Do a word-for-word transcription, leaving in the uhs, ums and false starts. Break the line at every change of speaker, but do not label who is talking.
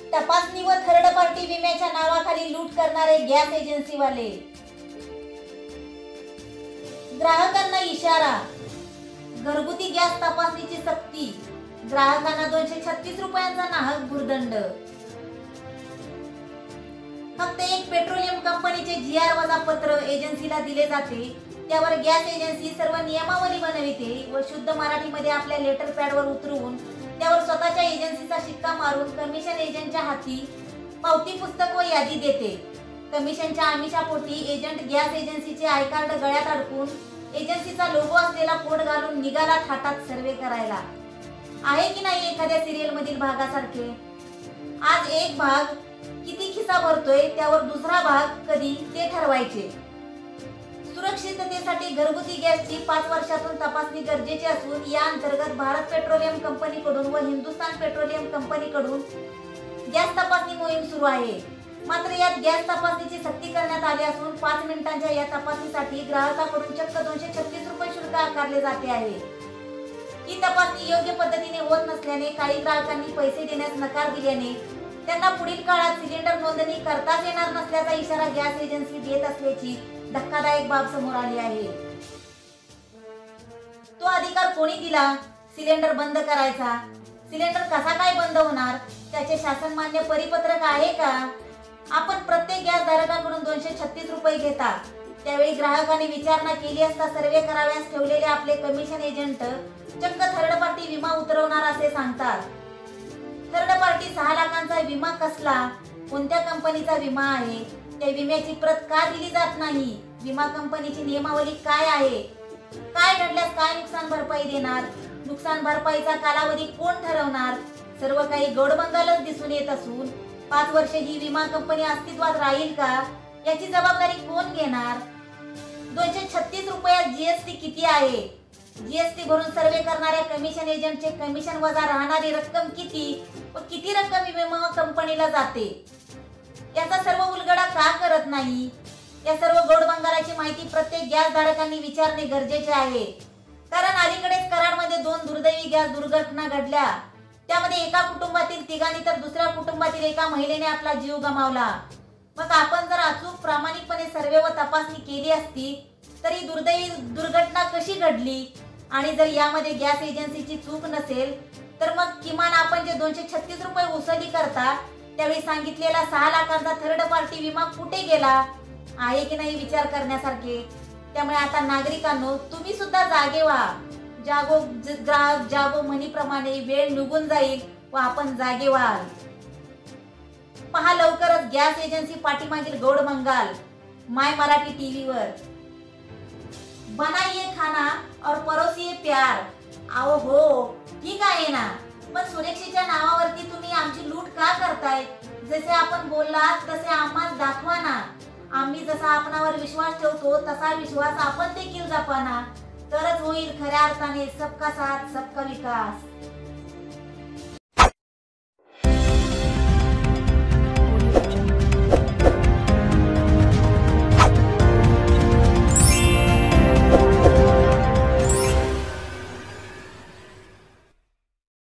तपासणी व third party विम्याच्या नावाखाली लूट करणारे गॅस एजन्सीवाले। ग्राहकांना इशारा, घरगुती गॅस तपासणीची सक्ती, ग्राहकांना दोनशे छत्तीस रुपयांचा नाहक भुर्दंड। फक्त एक पेट्रोलियम कंपनीचे जी आर वजा पत्र एजन्सीला दिले जाते, त्यावर गॅस एजन्सी सर्व नियमावली बनविते व शुद्ध मराठीमध्ये आपल्या लेटर पॅडवर उतरवून त्यावर स्वतःच्या एजन्सीचा शिक्का मारून कमिशन एजंटच्या हाती पावती पुस्तक व यादी देते। कमिशनच्या आमिषापोटी एजंट गॅस एजन्सीचे आय कार्ड गळ्यात अडकून एजन्सीचा लोगो असलेला कोट घालून निघाला थाटात सर्वे करायला। आहे की नाही एखाद्या सिरियल मधील भागासारखे? आज एक भाग किती खिसा भरतोय त्यावर दुसरा भाग कधी ते ठरवायचे। सुरक्षिततेसाठी घरगुती गॅसची पाच वर्षातून तपासणी गरजेची असून या अंतर्गत भारत पेट्रोलियम कंपनीकडून व हिंदुस्थान पेट्रोलियम कंपनीकडून गॅस तपासणी मोहीम सुरू आहे। मात्र यात गॅस तपासणीची सक्ती करण्यात आली असून पाच मिनिटांच्या या तपासणीसाठी ग्राहकाकडून चक्क दोनशे छत्तीस रुपये शुल्क आकारले जाते आहे। ही तपासणी योग्य पद्धतीने होत नसल्याने काही ग्राहकांनी पैसे देण्यास नकार दिल्याने त्यांना पुढील काळात सिलेंडर नोंदणी करताच येणार नसल्याचा इशारा गॅस एजन्सी देत असल्याची धक्कादायक बाब समोर आली आहे। तो अधिकार कोणी दिला सिलेंडर बंद करायचा? सिलेंडर कसा काय बंद होणार? त्याचे शासन मान्य परिपत्रक आहे का? आपण प्रत्येक गॅस धारकाकडून दोनशे छत्तीस रुपये घेता, त्यावेळी ग्राहकाने विचारणा केली असता सर्वे कराव्यास ठेवलेले आपले कमिशन एजंट चक्क थर्ड पार्टी विमा उतरवणार असे सांगतात। थर्ड पार्टी सहा लाखांचा विमा कसला? कोणत्या कंपनीचा विमा आहे? त्या विम्याची प्रत का दिली जात नाही? विमा कंपनीची नियमावली काय आहे? काय घडल्यास काय नुकसान भरपाई देणार? नुकसान भरपाईचा कालावधी कोण ठरवणार? सर्व काही गोडबंगालच दिसून येत असून पाच वर्ष ही विमा कंपनी अस्तित्वात राहील का याची जबाबदारी कोण घेणार? दोनशे छत्तीस रुपयात जीएसटी किती आहे? जीएसटी भरून सर्वे करणाऱ्या कमिशन एजंटचे कमिशन वजा राहणारी रक्कम किती व किती रक्कम विमा कंपनीला जाते याचा सर्व उलगडा का करत नाही? या सर्व गोडबंगालाची माहिती प्रत्येक गॅस धारकांनी विचारणे गरजेचे आहे। कारण अलीकडेच कराडमध्ये दोन दुर्दैवी गॅस दुर्घटना घडल्या, त्यामध्ये एका कुटुंबातील तिघांनी तर दुसऱ्या कुटुंबातील एका महिलेने आपला जीव गमावला। मग आपण जर अचूक प्रामाणिकपणे सर्वे व तपासणी केली असती तर ही दुर्दैवी दुर्घटना कशी घडली? आणि जर यामध्ये गॅस एजन्सीची चूक नसेल तर मग किमान आपण जे दोनशे छत्तीस रुपये वसुली करता त्यावेळी सांगितलेला सहा लाखांचा थर्ड पार्टी विमा कुठे गेला? आहे की नाही विचार करण्यासारखे। त्यामुळे आता नागरिकांनो, तुम्ही सुद्धा जागे व्हा। जागो ग्राहक जागो म्हणीप्रमाणे वेळ निघून जाईल व आपण जागे व्हाल। पहा लवकरच गॅस एजन्सी पाठीमागील गोडबंगाल माय मराठी टीव्ही वर। बनाइए खाना और परोसिए प्यार। आओ हो ठीक आहे ना, पण सुरक्षेच्या नावावरती तुम्ही आमची लूट का करताय? जसे आपण बोललात तसे आम्हाला दाखवा ना। आम्ही जसा आपणावर विश्वास ठेवतो तसा विश्वास आपण देखील जपा ना, तरच होईल खऱ्या अर्थाने सबका साथ सबका विकास।